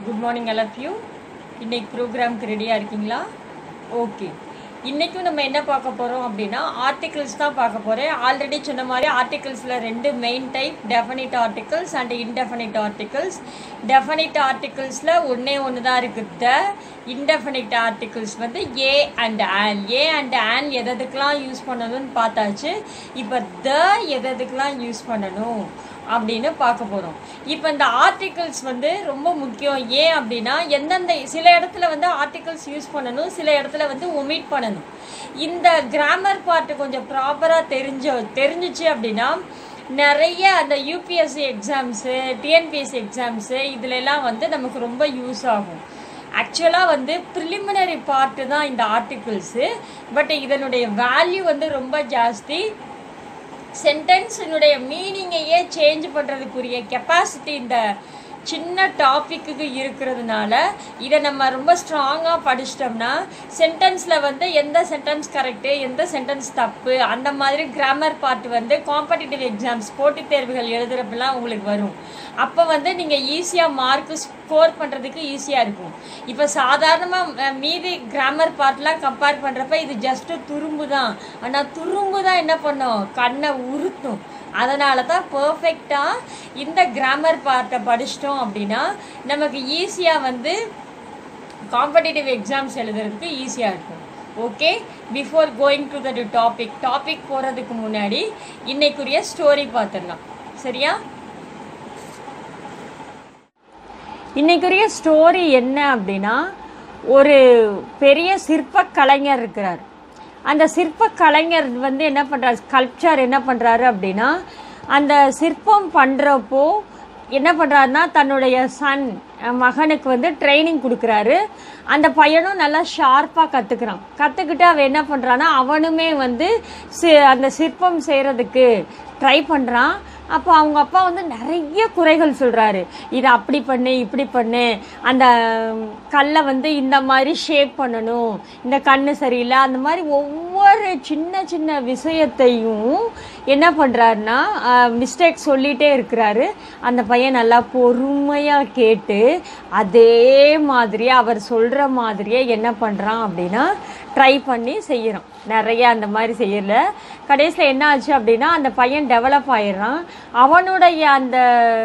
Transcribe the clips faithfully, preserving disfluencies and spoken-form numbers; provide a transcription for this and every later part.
Good morning all of you. இன்னைக்கு ப்ரோக்ராம்க்கு ரெடியாக இருக்கீங்களா? ஓகே. இன்றைக்கும் நம்ம என்ன பார்க்க போகிறோம் அப்படின்னா ஆர்டிகிள்ஸ் தான் பார்க்க போகிறேன். ஆல்ரெடி சொன்ன மாதிரி ஆர்டிகிள்ஸில் ரெண்டு main type, definite articles and indefinite articles. Definite ஆர்டிகிள்ஸில் ஒன்றே ஒன்று தான் இருக்குது, த. இன்டெஃபனிட் ஆர்டிகிள்ஸ் வந்து a and an. A and an எதுக்கெலாம் யூஸ் பண்ணணும்னு பார்த்தாச்சு. இப்போ த எதுக்கெலாம் யூஸ் பண்ணணும் அப்படின்னு பார்க்க போகிறோம். இப்போ இந்த ஆர்டிகிள்ஸ் வந்து ரொம்ப முக்கியம். ஏன் அப்படின்னா எந்தெந்த சில இடத்துல வந்து ஆர்டிகிள்ஸ் யூஸ் பண்ணணும், சில இடத்துல வந்து ஒமிட் பண்ணணும். இந்த கிராமர் பார்ட்டு கொஞ்சம் ப்ராப்பராக தெரிஞ்ச தெரிஞ்சிச்சு அப்படின்னா நிறைய அந்த யூபிஎஸ்சி எக்ஸாம்ஸு, டிஎன்பிஎஸ்சி எக்ஸாம்ஸு இதுலெல்லாம் வந்து நமக்கு ரொம்ப யூஸ் ஆகும். ஆக்சுவலாக வந்து ப்ரிலிமினரி பார்ட்டு தான் இந்த ஆர்டிகிள்ஸு. பட் இதனுடைய வேல்யூ வந்து ரொம்ப ஜாஸ்தி. சென்டென்ஸினுடைய மீனிங்கையே சேஞ்ச் பண்ணுறதுக்குரிய கெப்பாசிட்டி இந்த சின்ன டாப்பிக்கு இருக்கிறதுனால இதை நம்ம ரொம்ப ஸ்ட்ராங்காக படிச்சிட்டோம்னா சென்டென்ஸில் வந்து எந்த சென்டென்ஸ் கரெக்டு, எந்த சென்டென்ஸ் தப்பு, அந்த மாதிரி கிராமர் பார்ட் வந்து காம்படிட்டிவ் எக்ஸாம்ஸ், போட்டித் தேர்வுகள் எழுதுகிறப்பெல்லாம் உங்களுக்கு வரும். அப்போ வந்து நீங்கள் ஈஸியாக மார்க்கு ஸ்கோர் பண்ணுறதுக்கு ஈஸியாக இருக்கும். இப்போ சாதாரணமாக மீதி கிராமர் பார்ட்லாம் கம்பேர் பண்ணுறப்ப இது ஜஸ்ட்டு துரும்பு தான். ஆனால் துரும்பு தான் என்ன பண்ணும், கண்ணை உறுத்தும். அதனால தான் பர்ஃபெக்டாக இந்த கிராமர் பார்ட்டை படிச்சிட்டோம் அப்படின்னா நமக்கு ஈஸியாக வந்து காம்படிட்டிவ் எக்ஸாம்ஸ் எழுதுறதுக்கு ஈஸியாக இருக்கும். Okay, before going to the topic topic போகிறதுக்கு முன்னாடி இன்னைக்குரிய ஸ்டோரி பார்த்துடலாம். சரியா? இன்னைக்குரிய ஸ்டோரி என்ன அப்படின்னா, ஒரு பெரிய சிற்ப கலைஞர் இருக்கிறார். அந்த சிற்ப கலைஞர் வந்து என்ன பண்ணுறாரு, ஸ்கல்ப்சர் என்ன பண்ணுறாரு அப்படின்னா, அந்த சிற்பம் பண்ணுறப்போ என்ன பண்ணுறாருன்னா தன்னுடைய சன் மகனுக்கு வந்து ட்ரைனிங் கொடுக்குறாரு. அந்த பையனும் நல்லா ஷார்ப்பாக கற்றுக்குறான். கற்றுக்கிட்டு அவன் என்ன பண்ணுறான்னா அவனுமே வந்து சி அந்த சிற்பம் செய்கிறதுக்கு ட்ரை பண்ணுறான். அப்போ அவங்க அப்பா வந்து நிறைய குறைகள் சொல்கிறாரு. இதை அப்படி பண்ணு, இப்படி பண்ணு, அந்த கல்லை வந்து இந்த மாதிரி ஷேப் பண்ணணும், இந்த கண்ணு சரியில்லை, அந்த மாதிரி ஒவ்வொரு சின்ன சின்ன விஷயத்தையும் என்ன பண்ணுறாருன்னா மிஸ்டேக் சொல்லிகிட்டே இருக்கிறாரு. அந்த பையன் நல்லா பொறுமையாக கேட்டு அதே மாதிரி அவர் சொல்கிற மாதிரியே என்ன பண்ணுறான் அப்படின்னா ட்ரை பண்ணி செய்கிறான். நிறைய அந்த மாதிரி செய்யல. கடைசியில் என்ன ஆச்சு அப்படின்னா அந்த பையன் டெவலப் ஆயிடுறான். அவனுடைய அந்த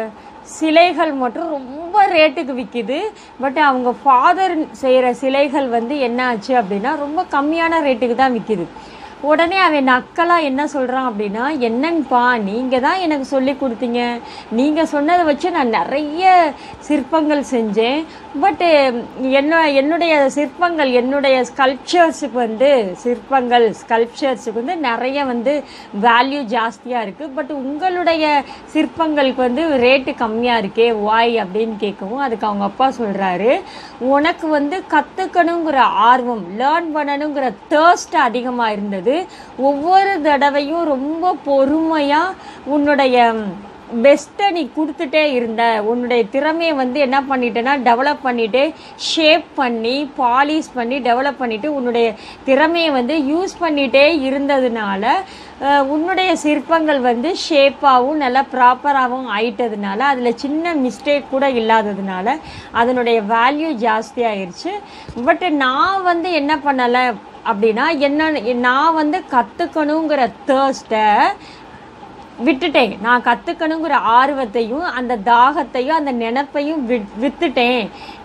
சிலைகள் மட்டும் ரொம்ப ரேட்டுக்கு விற்கிது. பட் அவங்க ஃபாதர் செய்கிற சிலைகள் வந்து என்ன ஆச்சு அப்படின்னா ரொம்ப கம்மியான ரேட்டுக்கு தான் விற்கிது. உடனே அவன் நக்கலாக என்ன சொல்கிறான் அப்படின்னா, என்னங்கப்பா நீங்கள் தான் எனக்கு சொல்லி கொடுத்தீங்க, நீங்கள் சொன்னதை வச்சு நான் நிறைய சிற்பங்கள் செஞ்சேன். பட்டு என்ன என்னுடைய சிற்பங்கள், என்னுடைய ஸ்கல்ப்சர்ஸுக்கு வந்து சிற்பங்கள் ஸ்கல்ப்சர்ஸுக்கு வந்து நிறைய வந்து வேல்யூ ஜாஸ்தியாக இருக்குது. பட் உங்களுடைய சிற்பங்களுக்கு வந்து ரேட்டு கம்மியாக இருக்கே, வாய் அப்படின்னு கேட்கவும் அதுக்கு அவங்க அப்பா சொல்கிறாரு, உனக்கு வந்து கற்றுக்கணுங்கிற ஆர்வம், லேர்ன் பண்ணணுங்கிற தேர்ஸ்ட் அதிகமாக இருந்தது. ஒவ்வொரு தடவையும் ரொம்ப பொறுமையாக உன்னுடைய பெஸ்ட்டை நீ கொடுத்துட்டே இருந்த. உன்னுடைய திறமையை வந்து என்ன பண்ணிட்டேன்னா டெவலப் பண்ணிட்டு, ஷேப் பண்ணி, பாலிஷ் பண்ணி டெவலப் பண்ணிவிட்டு உன்னுடைய திறமையை வந்து யூஸ் பண்ணிகிட்டே இருந்ததுனால உன்னுடைய சிற்பங்கள் வந்து ஷேப்பாகவும் நல்லா ப்ராப்பராகவும் ஆயிட்டதுனால, அதில் சின்ன மிஸ்டேக் கூட இல்லாததுனால அதனுடைய வேல்யூ ஜாஸ்தி ஆயிடுச்சு. பட் நான் வந்து என்ன பண்ணலை அப்படின்னா, என்ன நான் வந்து கற்றுக்கணுங்கிற தேர்ஸ்ட்டை விட்டுட்டேன். நான் கற்றுக்கணுங்கிற ஆர்வத்தையும் அந்த தாகத்தையும் அந்த நினைப்பையும் விட் வித்துட்டேன்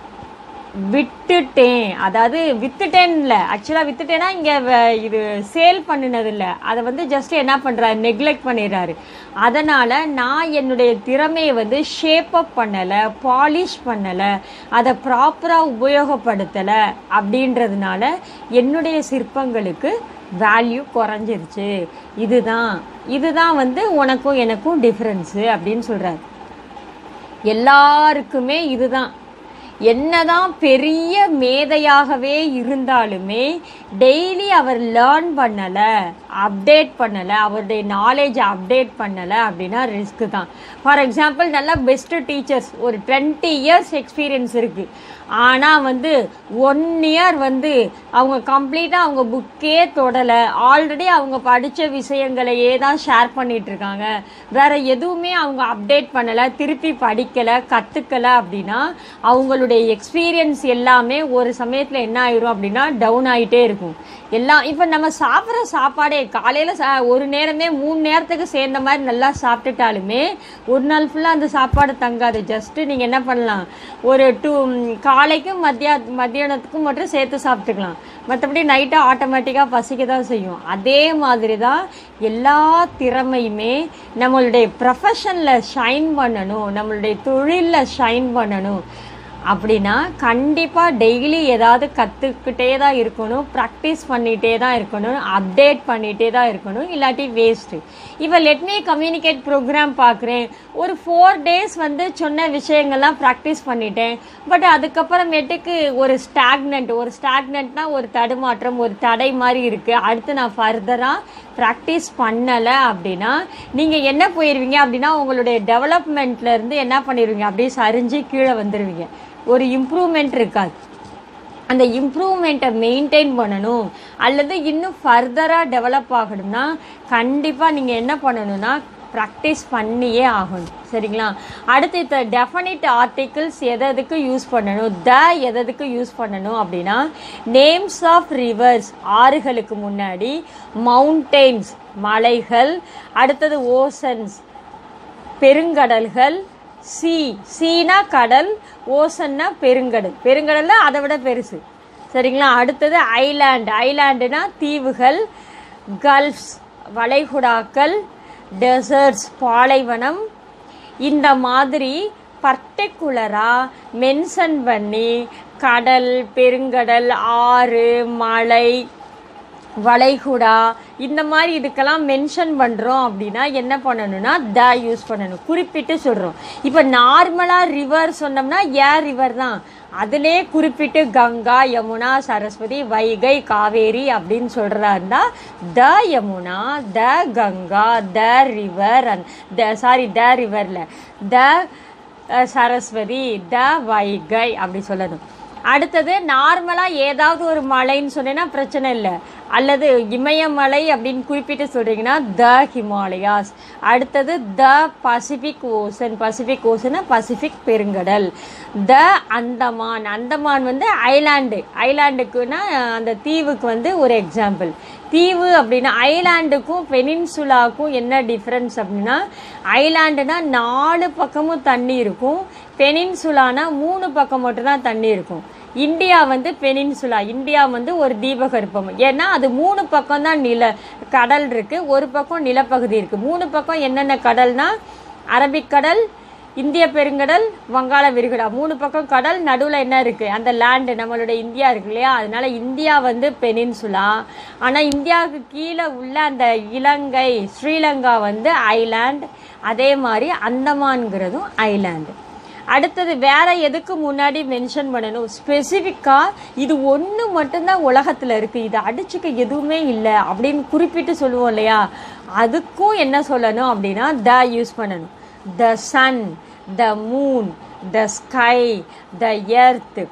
விட்டுட்டேன் அதாவது வித்துட்டேன்னு இல்லை, ஆக்சுவலாக வித்துட்டேன்னா இங்கே இது சேல் பண்ணினது இல்லை, அதை வந்து ஜஸ்ட் என்ன பண்ணுறாரு, நெக்லெக்ட் பண்ணிடுறாரு. அதனால் நான் என்னுடைய திறமையை வந்து ஷேப் அப் பண்ணலை, பாலிஷ் பண்ணலை, அதை ப்ராப்பராக உபயோகப்படுத்தலை. அப்படின்றதுனால என்னுடைய சிற்பங்களுக்கு வேல்யூ குறைஞ்சிருச்சு. இதுதான் இதுதான் வந்து உனக்கும் எனக்கும் டிஃப்ரென்ஸு அப்படின்னு சொல்கிறார். எல்லாருக்குமே இதுதான். என்னதான் பெரிய மேதையாகவே இருந்தாலுமே டெய்லி அவர் லேர்ன் பண்ணலை, அப்டேட் பண்ணலை, அவருடைய நாலேஜை அப்டேட் பண்ணலை அப்படின்னா ரிஸ்க்கு தான். ஃபார் எக்ஸாம்பிள் நல்லா பெஸ்ட்டு டீச்சர்ஸ், ஒரு டுவெண்ட்டி இயர்ஸ் எக்ஸ்பீரியன்ஸ் இருக்குது, ஆனால் வந்து ஒன் இயர் வந்து அவங்க கம்ப்ளீட்டாக அவங்க புக்கே தொடலை, ஆல்ரெடி அவங்க படித்த விஷயங்களையே தான் ஷேர் பண்ணிகிட்ருக்காங்க, வேறு எதுவுமே அவங்க அப்டேட் பண்ணலை, திருப்பி படிக்கலை, கற்றுக்கலை அப்படின்னா அவங்களுடைய நம்மளுடைய எக்ஸ்பீரியன்ஸ் எல்லாமே ஒரு சமயத்தில் என்ன ஆயிரும் அப்படின்னா டவுன் ஆகிட்டே இருக்கும். எல்லாம் இப்போ நம்ம சாப்பிட்ற சாப்பாடே காலையில் சா ஒரு நேரமே மூணு நேரத்துக்கு சேர்ந்த மாதிரி நல்லா சாப்பிட்டுட்டாலுமே ஒரு நாள் ஃபுல்லாக அந்த சாப்பாடு தங்காது. ஜஸ்ட்டு நீங்கள் என்ன பண்ணலாம், ஒரு டூ காலைக்கும் மத்தியா மத்தியானத்துக்கும் மட்டும் சேர்த்து சாப்பிட்டுக்கலாம். மற்றபடி நைட்டாக ஆட்டோமேட்டிக்காக பசிக்க தான் செய்யும். அதே மாதிரி தான் எல்லா திறமையுமே நம்மளுடைய ப்ரொஃபஷனில் ஷைன் பண்ணணும், நம்மளுடைய தொழிலில் ஷைன் பண்ணணும் அப்படின்னா கண்டிப்பாக டெய்லி ஏதாவது கற்றுக்கிட்டே தான் இருக்கணும், ப்ராக்டிஸ் பண்ணிகிட்டே தான் இருக்கணும், அப்டேட் பண்ணிகிட்டே தான் இருக்கணும், இல்லாட்டி வேஸ்ட்டு. இப்போ லெட்மி கம்யூனிகேட் ப்ரோக்ராம் பார்க்குறேன், ஒரு ஃபோர் டேஸ் வந்து சொன்ன விஷயங்கள்லாம் ப்ராக்டிஸ் பண்ணிட்டேன். பட் அதுக்கப்புறமேட்டுக்கு ஒரு ஸ்டாக்னண்ட் ஒரு ஸ்டாக்னண்ட்னா ஒரு தடுமாற்றம், ஒரு தடை மாதிரி இருக்குது. அடுத்து நான் ஃபர்தராக ப்ராக்டிஸ் பண்ணலை அப்படின்னா நீங்கள் என்ன போயிடுவீங்க அப்படின்னா உங்களுடைய டெவலப்மெண்ட்லேருந்து என்ன பண்ணிடுவீங்க, அப்படியே சரிஞ்சு கீழே வந்துடுவீங்க. ஒரு இம்ப்ரூவ்மெண்ட் இருக்காது. அந்த இம்ப்ரூவ்மெண்ட்டை மெயின்டைன் பண்ணணும் அல்லது இன்னும் ஃபர்தராக டெவலப் ஆகணும்னா கண்டிப்பாக நீங்கள் என்ன பண்ணணும்னா ப்ராக்டிஸ் பண்ணியே ஆகணும். சரிங்களா? அடுத்து இந்த டெஃபனிட் ஆர்டிகிள்ஸ் எது எதுக்கு யூஸ் பண்ணணும், த எதுக்கு யூஸ் பண்ணணும் அப்படின்னா நேம்ஸ் ஆஃப் ரிவர்ஸ் ஆறுகளுக்கு முன்னாடி, மவுண்டெயின்ஸ் மலைகள், அடுத்தது ஓசன்ஸ் பெருங்கடல்கள், சி சீனா கடல், ஓசன்னா பெருங்கடல், பெருங்கடல்ல அதை விட பெருசு. சரிங்களா? அடுத்தது ஐலாண்ட், ஐலாண்டுனா தீவுகள், கல்ஃப்ஸ் வளைகுடாக்கள், டெசர்ட்ஸ் பாலைவனம். இந்த மாதிரி பர்டிகுலராக மென்ஷன் பண்ணி கடல், பெருங்கடல், ஆறு, மலை, வளைகுடா இந்த மாதிரி இதுக்கெல்லாம் மென்ஷன் பண்ணுறோம் அப்படின்னா என்ன பண்ணணும்னா த யூஸ் பண்ணணும், குறிப்பிட்டு சொல்கிறோம். இப்போ நார்மலாக ரிவர் சொன்னோம்னா ஏ ரிவர் தான், அதிலே குறிப்பிட்டு கங்கா, யமுனா, சரஸ்வதி, வைகை, காவேரி அப்படின்னு சொல்கிறதா இருந்தால் the Yamuna, the Ganga, the river, the sorry the ரிவரில் த சரஸ்வதி, த வைகை அப்படி சொல்லணும். அடுத்தது நார்மலாக ஏதாவது ஒரு மலைன்னு சொன்னீங்கன்னா பிரச்சனை இல்லை, அல்லது இமயமலை அப்படின்னு குறிப்பிட்டு சொல்கிறீங்கன்னா த ஹிமாலயாஸ். அடுத்தது த பசிபிக் ஓசன், பசிபிக் ஓசனா பசிபிக் பெருங்கடல். த அந்தமான், அந்தமான் வந்து ஐலாண்டு, ஐலாண்டுக்குன்னா அந்த தீவுக்கு வந்து ஒரு எக்ஸாம்பிள். தீவு அப்படின்னா ஐலாண்டுக்கும் பெனின்சுலாவுக்கும் என்ன டிஃப்ரென்ஸ் அப்படின்னா ஐலாண்டுனா நாலு பக்கமும் தண்ணி இருக்கும், பெனின்சுலானா மூணு பக்கம் மட்டும்தான் தண்ணி இருக்கும். இந்தியா வந்து பெனின்சுலா, இந்தியா வந்து ஒரு தீபகற்பம். ஏன்னா அது மூணு பக்கம் தான் நில கடல் இருக்கு, ஒரு பக்கம் நிலப்பகுதி இருக்கு. மூணு பக்கம் என்னென்ன கடல்னா அரபிக்கடல், இந்திய பெருங்கடல், வங்காள விரிகுடா, மூணு பக்கம் கடல், நடுவில் என்ன இருக்கு அந்த லேண்டு நம்மளுடைய இந்தியா இருக்கு இல்லையா. அதனால இந்தியா வந்து பெனின்சுலா. ஆனால் இந்தியாவுக்கு கீழே உள்ள அந்த இலங்கை, ஸ்ரீலங்கா வந்து ஐலாண்ட். அதே மாதிரி அந்தமான்ங்கிறதும் ஐலாண்டு. அடுத்தது வேற எதுக்கு முன்னாடி மென்ஷன் பண்ணணும், ஸ்பெசிஃபிக்காக இது ஒன்று மட்டும்தான் உலகத்தில் இருக்குது, இது அடிச்சுக்க எதுவுமே இல்லை அப்படின்னு குறிப்பிட்டு சொல்லுவோம் இல்லையா, அதுக்கும் என்ன சொல்லணும் அப்படின்னா த யூஸ் பண்ணணும். The sun, the moon, the sky, the earth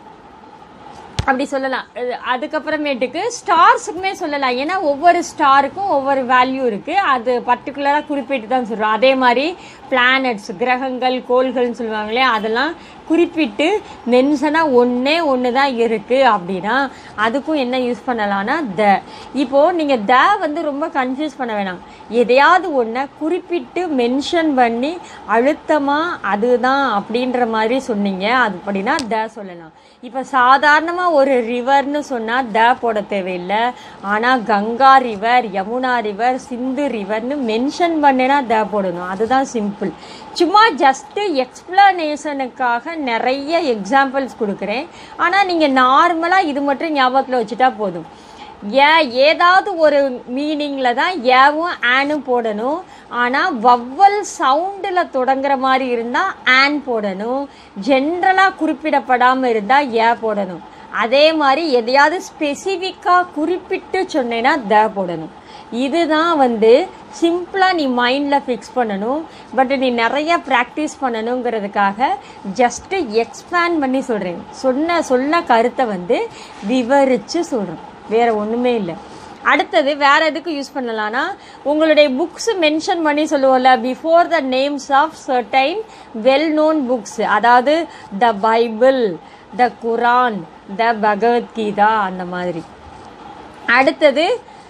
அப்படி சொல்லலாம். அதுக்கப்புறமேட்டுக்கு ஸ்டார்ஸுக்குமே சொல்லலாம், ஏன்னா ஒவ்வொரு ஸ்டாருக்கும் ஒவ்வொரு வேல்யூ இருக்குது, அது பர்டிகுலராக குறிப்பிட்டு தான் சொல்கிறோம். அதே மாதிரி பிளானட்ஸ், கிரகங்கள், கோள்கள்னு சொல்லுவாங்களே, அதெல்லாம் குறிப்பிட்டு மென்ஷனாக ஒன்றே ஒன்று தான் இருக்குது அப்படின்னா அதுக்கும் என்ன யூஸ் பண்ணலான்னா த. இப்போது நீங்கள் த வந்து ரொம்ப கன்ஃபியூஸ் பண்ண வேணாம், எதையாவது ஒன்றை குறிப்பிட்டு மென்ஷன் பண்ணி அழுத்தமாக அதுதான் அப்படின்ற மாதிரி சொன்னீங்க அது அப்படின்னா த சொல்லலாம். இப்போ சாதாரணமாக ஒரு ரிவர்னு சொன்னால் த போட தேவையில்லை, ஆனால் கங்கா ரிவர், யமுனா ரிவர், சிந்து ரிவர்னு மென்ஷன் பண்ணினா த போடணும், அதுதான் சிம்பிள். சும்மா ஜஸ்ட்டு எக்ஸ்பிளனேஷனுக்காக நிறைய எக்ஸாம்பிள்ஸ் கொடுக்குறேன், ஆனால் நீங்கள் நார்மலாக இது மட்டும் ஞாபகத்தில் வச்சுட்டா போதும். ஏ ஏதாவது ஒரு மீனிங்கில் தான் ஏவும் ஆனும் போடணும், ஆனால் வவ்வல் சவுண்டில் தொடங்குற மாதிரி இருந்தால் ஆன் போடணும், ஜென்ரலாக குறிப்பிடப்படாமல் இருந்தால் ஏ போடணும். அதே மாதிரி எதையாவது ஸ்பெசிஃபிக்காக குறிப்பிட்டு சொன்னேன்னா த போடணும். இதுதான் வந்து சிம்பிளாக நீ மைண்டில் ஃபிக்ஸ் பண்ணணும். பட் நீ நிறையா ப்ராக்டிஸ் பண்ணணுங்கிறதுக்காக ஜஸ்ட்டு எக்ஸ்பேண்ட் பண்ணி சொல்கிறேன், சொன்ன சொன்ன கருத்தை வந்து விவரித்து சொல்கிறேன், வேறு ஒன்றுமே இல்லை. அடுத்தது வேறு எதுக்கு யூஸ் பண்ணலான்னா உங்களுடைய புக்ஸ் மென்ஷன் பண்ணி சொல்லுவோம்ல, before the names of certain well known books, அதாவது த பைபிள், த குரான், த பகவத்கீதா, அந்த மாதிரி. அடுத்தது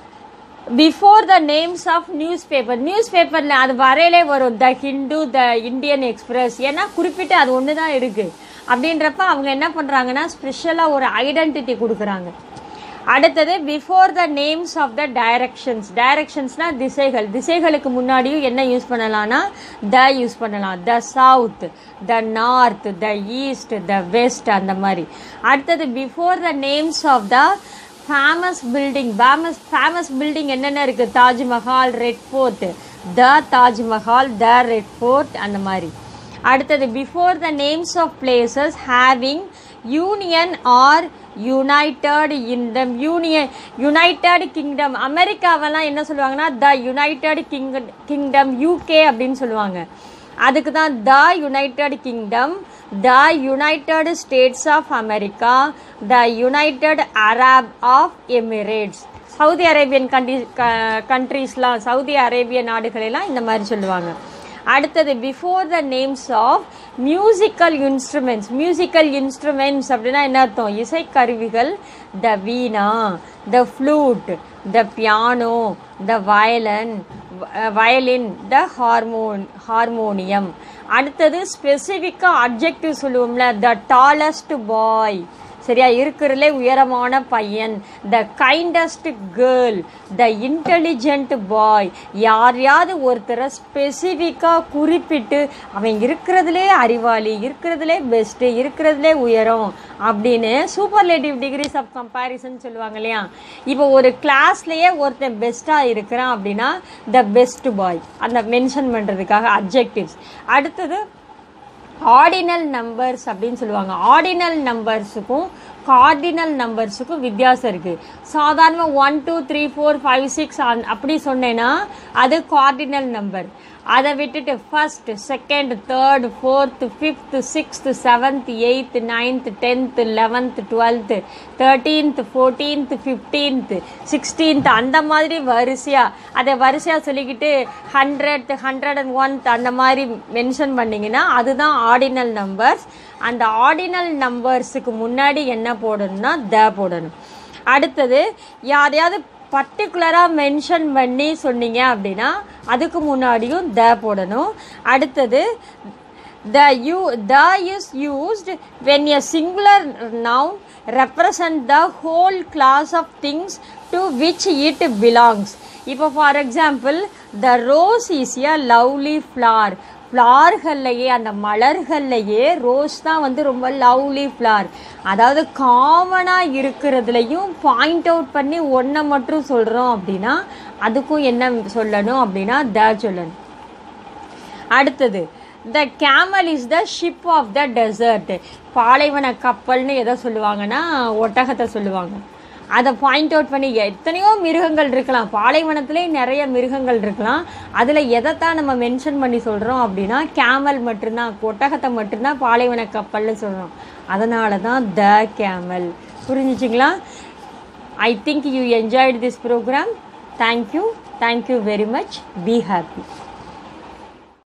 before the names of news paper. News பேப்பரில் அது வரையிலே வரும், the Hindu, the Indian Express. ஏன்னா குறிப்பிட்டு அது ஒன்று தான் இருக்குது அப்படின்றப்ப அவங்க என்ன பண்ணுறாங்கன்னா ஸ்பெஷலாக ஒரு ஐடென்டிட்டி கொடுக்குறாங்க. அடுத்தது before the names of the directions. டைரக்ஷன்ஸ்னால் திசைகள். திசைகளுக்கு முன்னாடியும் என்ன யூஸ் பண்ணலாம்னா த யூஸ் பண்ணலாம். The south, the north, the east, the west, அந்த மாதிரி. அடுத்தது before the names of the famous building. Famous famous building என்னென்ன இருக்குது? Taj Mahal, Red Fort, the Taj Mahal, the Red Fort, அந்த மாதிரி. அடுத்தது before the names of places having union or united in the union United Kingdom. அமெரிக்காவெல்லாம் என்ன சொல்லுவாங்கன்னா the United King Kingdom UK அப்படின்னு சொல்லுவாங்க. அதுக்கு தான் the United Kingdom, the United States of America, the United Arab of Emirates. Saudi Arabian country கண்ட்ரீஸ்லாம் Saudi அரேபிய நாடுகளெல்லாம் இந்த மாதிரி சொல்லுவாங்க. அடுத்தது before the names of musical instruments. Musical instruments அப்படின்னா என்ன அர்த்தம்? இசைக்கருவிகள். The veena, the flute, the piano, the violin violin, the harmon harmonium. அடுத்தது ஸ்பெசிஃபிக்காக அட்ஜெக்டிவ் சொல்லுவோம்ல, த டாலஸ்ட் பாய், சரியா, இருக்கிறதுலே உயரமான பையன், the kindest girl, the intelligent boy. யாரையாவது ஒருத்தரை ஸ்பெசிஃபிக்காக குறிப்பிட்டு அவன் இருக்கிறதுலே அறிவாளி, இருக்கிறதுலே பெஸ்ட்டு, இருக்கிறதுலே உயரம் அப்படின்னு சூப்பர்லேட்டிவ் டிகிரிஸ் ஆஃப் கம்பேரிசன் சொல்லுவாங்க இல்லையா. இப்போ ஒரு கிளாஸ்லேயே ஒருத்தன் பெஸ்ட்டாக இருக்கிறான் அப்படின்னா த பெஸ்ட் பாய், அந்த மென்ஷன் பண்ணுறதுக்காக அட்ஜெக்டிவ்ஸ். அடுத்தது ஆர்டினல் நம்பர்ஸ் அப்படின்னு சொல்லுவாங்க. ஆர்டினல் நம்பர்ஸுக்கும் கார்டினல் நம்பர்ஸுக்கும் வித்தியாசம் இருக்குது. சாதாரணமாக one two three four five six அப்படி சொன்னேன்னா அது கார்டினல் நம்பர். அதை விட்டுட்டு first, second, third, fourth, fifth, sixth, seventh, eighth, ninth, tenth, eleventh, twelfth, thirteenth, fourteenth, fifteenth, sixteenth, அந்த மாதிரி வரிசையாக அதை வரிசையாக சொல்லிக்கிட்டு ஹண்ட்ரட், ஹண்ட்ரட் அண்ட் ஒன்த் அந்த மாதிரி மென்ஷன் பண்ணிங்கன்னா அதுதான் ஆர்டினல் நம்பர்ஸ். அந்த ஆர்டினல் நம்பர்ஸுக்கு முன்னாடி என்ன போடணும்னா த போடணும். அடுத்தது யாரையாவது பர்டிகுலராக மென்ஷன் பண்ணி சொன்னீங்க அப்படின்னா அதுக்கு முன்னாடியும் த போடணும். அடுத்தது the you the is used when a singular noun represent the whole class of things to which it belongs. இப்போ for example the rose is a lovely flower. ஃப்ளார்கள்லையே, அந்த மலர்கள்லையே ரோஸ் தான் வந்து ரொம்ப லவ்லி ஃப்ளார். அதாவது காமனாக இருக்கிறதுலையும் பாயிண்ட் அவுட் பண்ணி ஒன்றை மட்டும் சொல்கிறோம் அப்படின்னா அதுக்கும் என்ன சொல்லணும் அப்படின்னா த சொல்லணும். அடுத்தது the camel is the ship of the desert. பாலைவன கப்பல்னு எதை சொல்லுவாங்கன்னா ஒட்டகத்தை சொல்லுவாங்க. அதை பாயிண்ட் அவுட் பண்ணி எத்தனையோ மிருகங்கள் இருக்கலாம், பாலைவனத்திலே நிறைய மிருகங்கள் இருக்கலாம், அதில் எதைத்தான் நம்ம மென்ஷன் பண்ணி சொல்கிறோம் அப்படின்னா கேமல் மட்டும்தான், ஒட்டகத்தை மட்டும்தான் பாலைவன கப்பல்னு சொல்கிறோம். அதனால தான் த கேமல். புரிஞ்சிச்சிங்களா? I think you enjoyed this program. Thank you thank you very much. Be happy.